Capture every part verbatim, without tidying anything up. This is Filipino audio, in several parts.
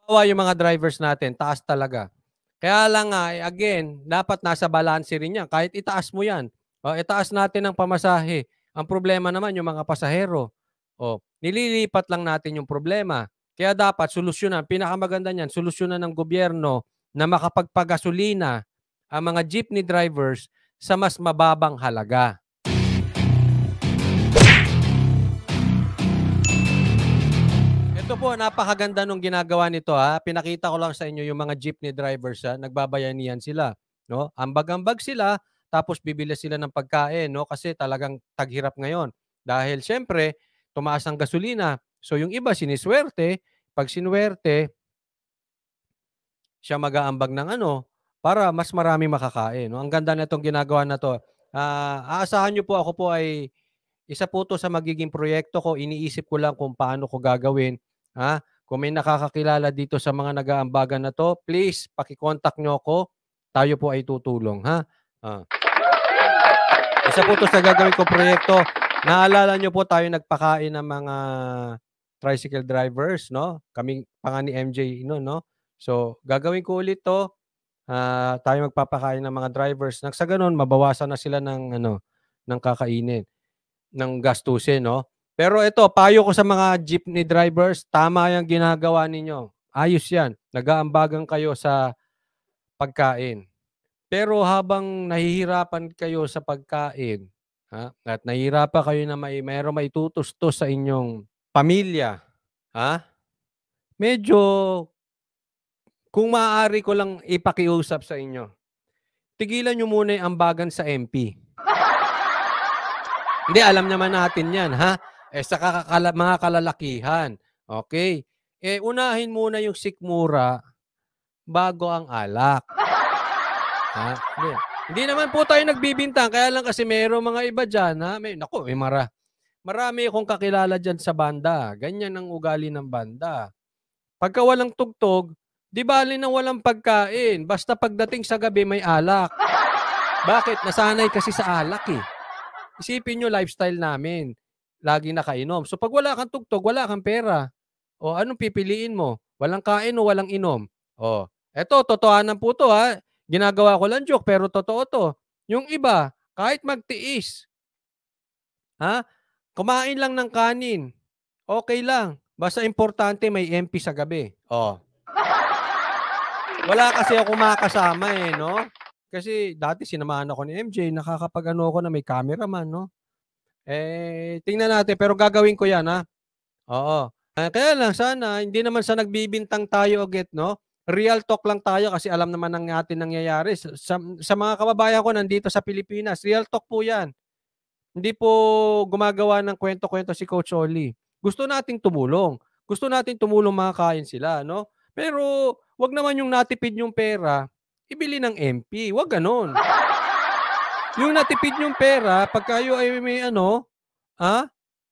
Kawawa yung mga drivers natin, taas talaga. Kaya lang nga, eh, again, dapat nasa balanse rin yan. Kahit itaas mo yan, o itaas natin ang pamasahe. Ang problema naman yung mga pasahero. O, nililipat lang natin yung problema. Kaya dapat solusyonan, pinakamaganda niyan, solusyonan ng gobyerno na makapagpagasolina ang mga jeepney drivers sa mas mababang halaga. Ito po, napakaganda nung ginagawa nito ha. Pinakita ko lang sa inyo yung mga jeepney drivers ha, nagbabayanihan sila, no? Ambag-ambag sila, tapos bibili sila ng pagkain, no? Kasi talagang taghirap ngayon. Dahil siyempre, tumaas ang gasolina. So yung iba siniswerte, pag sinuwerte, siya mag-aambag ng ano, para mas marami makakain, no? Ang ganda nitong ginagawa na 'to. Ah, aasahan niyo po ako po ay isa po 'to sa magiging proyekto ko, iniisip ko lang kung paano ko gagawin, ha. Kung may nakakakilala dito sa mga nag-aambagan na 'to, please paki-contact niyo ako, tayo po ay tutulong, ha. Ah. Isa po 'to sa gagawin kong proyekto. Naalala niyo po tayo nagpakain ng mga tricycle drivers, 'no? Kaming pa nga ni M J no'n, 'no? So, gagawin ko ulit 'to, ah, tayo magpapakain ng mga drivers nang sa gano'n mabawasan na sila ng ano, ng kakainin. Ng gastusin 'no. Pero ito, payo ko sa mga jeepney drivers, tama 'yang ginagawa ninyo. Ayos 'yan, nag-aambagan kayo sa pagkain. Pero habang nahihirapan kayo sa pagkain, ha, at nahihirapan kayo na may mayroong maitutustos sa inyong pamilya, ha, medyo kung maaari ko lang ipakiusap sa inyo, tigilan niyo muna 'yung ambagan sa M P. Hindi, alam naman natin 'yan, ha? Eh, sa kakakala mga kalalakihan, okey. Eh, unahin muna yung sikmura bago ang alak, ha? Hindi hindi naman po tayo nagbibintang, kaya lang kasi merong mga iba diyan, ha, may naku, may mara marami akong kakilala diyan sa banda, ganyan ang ugali ng banda. Pagka walang tugtog, 'di bale na walang pagkain, basta pagdating sa gabi may alak. Bakit? Nasanay kasi sa alak, eh. Isipin niyo lifestyle namin, laging nakainom. So 'pag wala kang tugtog, wala kang pera. O anong pipiliin mo? Walang kain o walang inom? Oh, eto totohanan po 'to, ha. Ginagawa ko lang joke pero totoo 'to. Yung iba, kahit magtiis, ha, kumain lang ng kanin, okey lang. Basta importante may M P sa gabi. Oh, wala kasi akong makasama, eh, 'no. Kasi dati sinamahan ako ni M J, nakakapag-ano ako na may cameraman, 'no. Eh, tingnan natin pero gagawin ko 'yan, ha. Oo. Ah, kaya lang sana hindi naman sa nagbibintang tayo ulit 'no, real talk lang tayo kasi alam naman ng ating nangyayari sa sa sa mga kababayan ko nandito sa Pilipinas, real talk po 'yan. Hindi po gumagawa ng kuwento-kuwento si Coach Ollie. Gusto nating tumulong, gusto nating tumulong makakain sila 'no, pero 'wag naman yung natipid yung pera, ibili ng M P, 'wag gano'n. Yung natipid yung pera pag kayo ay may ano, ah,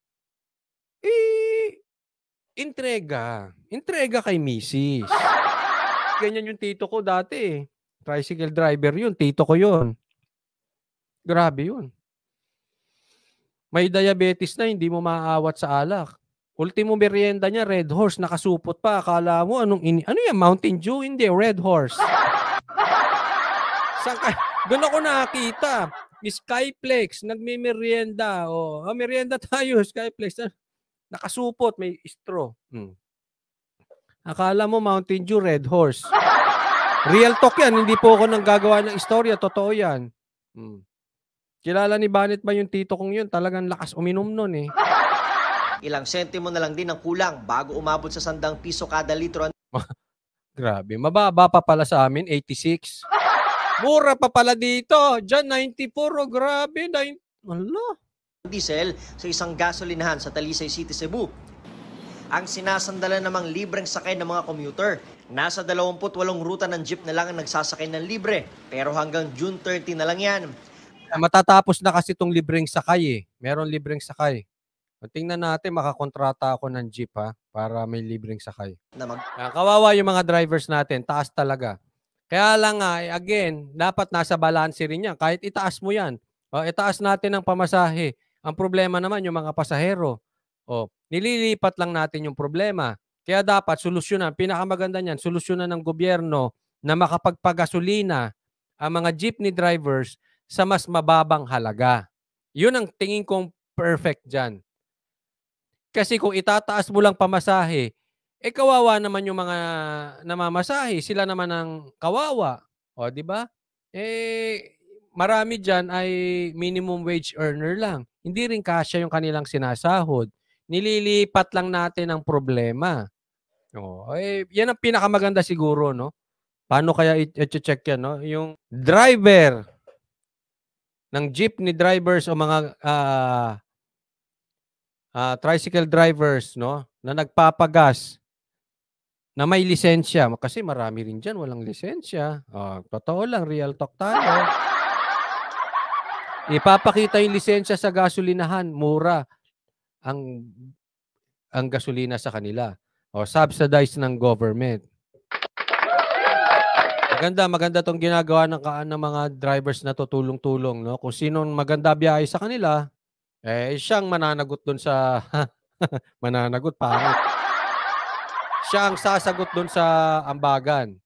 eh, Intrega, intrega kay misis. Ganyan yung tito ko dati, eh, tricycle driver yun, tito ko yun. Grabe yun. May diabetes na hindi mo maaawat sa alak. Ultimo meryenda niya Red Horse, nakasupot pa, akala mo anong ini ano yan Mountain Dew? Hindi, Red Horse. Saan ka dun ako nakakita, Skyflex nagmemeryenda, oh, ah, meryenda tayo Skyflex, ah, nakasupot may straw, hmm. Akala mo Mountain Dew, Red Horse. Real talk yan, hindi po ako nanggagawa ng istorya, totoo yan. Hmm. Kilala ni Banet ba yung tito kong yun, talagang lakas uminom nun, eh. Ilang sentimo na lang din ang kulang bago umabot sa sandang piso kada litro ang Grabe, mababa pa pala sa amin, eighty-six. Mura pa pala dito, diyan ninety-four, oh, grabe, nine hala. diesel sa isang gasolinahan sa Talisay City, Cebu. Ang sinasandalan namang libreng sakay ng mga commuter. Nasa dalawampu't walong ruta ng jeep na lang ang nagsasakay ng libre, pero hanggang June thirty na lang yan. Matatapos na kasi itong libreng sakay, eh. Meron libreng sakay. Tingnan natin, makakontrata ako ng jeep, ha, para may libreng sakay. Na mag- Ah, kawawa yung mga drivers natin, taas talaga. Kaya lang nga, eh, again, dapat nasa balanse rin yan. Kahit itaas mo yan, o, itaas natin ang pamasahe. Ang problema naman yung mga pasahero. O, nililipat lang natin yung problema. Kaya dapat solusyonan, pinakamaganda niyan solusyonan ng gobyerno na makapagpagasolina ang mga jeepney drivers sa mas mababang halaga. 'Yun ang tingin kong perfect diyan. Kasi kung itataas mo lang pamasahe, eh, kawawa naman yung mga namamasahe, sila naman ang kawawa, oh, 'di ba? Eh, marami diyan ay minimum wage earner lang, hindi rin kasya yung kanilang sinasahod. Nililipat lang natin ang problema. Oo, eh, 'yan ang pinakamaganda siguro 'no? Paano kaya i iche-check 'yan 'no, yung driver ng jeepney drivers o mga, ah, ah, tricycle drivers 'no, na nagpapagas na may lisensya kasi marami rin diyan walang lisensya. Oh, totoo lang, real talk tayo. Ipapakita yung lisensya sa gasolinahan, mura ang ang gasolina sa kanila. O subsidized ng government. Maganda, maganda 'tong ginagawa ng ka ng mga drivers na 'to, tulong-tulong 'no. Kung sinong maganda biyahe sa kanila, eh, siyang mananagot dun sa mananagot, pangit. Siya ang sasagot dun sa ambagan.